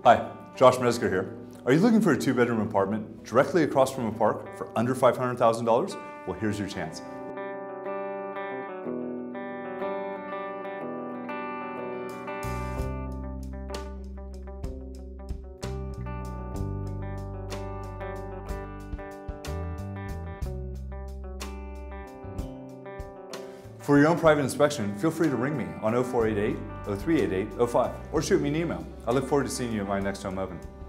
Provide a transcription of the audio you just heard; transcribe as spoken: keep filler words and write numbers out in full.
Hi, Josh Mezger here. Are you looking for a two-bedroom apartment directly across from a park for under five hundred thousand dollars? Well, here's your chance. For your own private inspection, feel free to ring me on oh four eight eight, oh three eight eight, oh five or shoot me an email. I look forward to seeing you at my next home open.